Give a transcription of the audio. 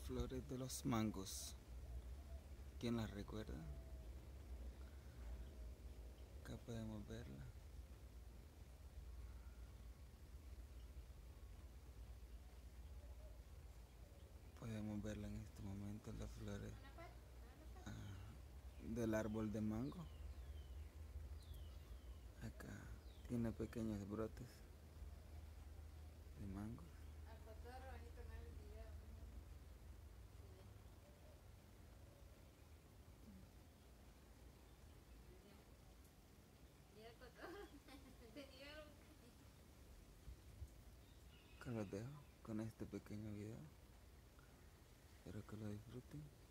flores de los mangos. ¿Quién las recuerda? Acá podemos verla. Podemos verla en este momento, las flores del árbol de mango. Acá tiene pequeños brotes de mango. Que los dejo con este pequeño video. Espero que lo disfruten.